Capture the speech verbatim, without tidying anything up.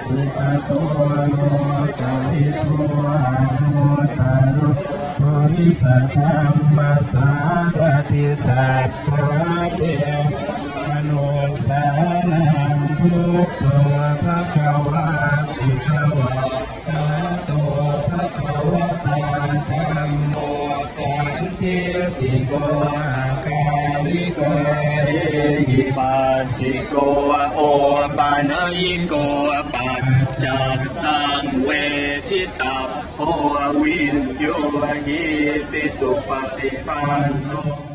สิกาโตโลจาริโตโนตารุโพธิปัจจามัสสาติสัตตะเตมโนสานังพุทโธภะคะวะติสวะคะโตภะคะวะตาธัมโมสันติติโกกาลิโกเอหิปัสสิโกโอปานายิโกปัจจัตตังเวทิตาโพวินโยหิติสุปฏิปันโน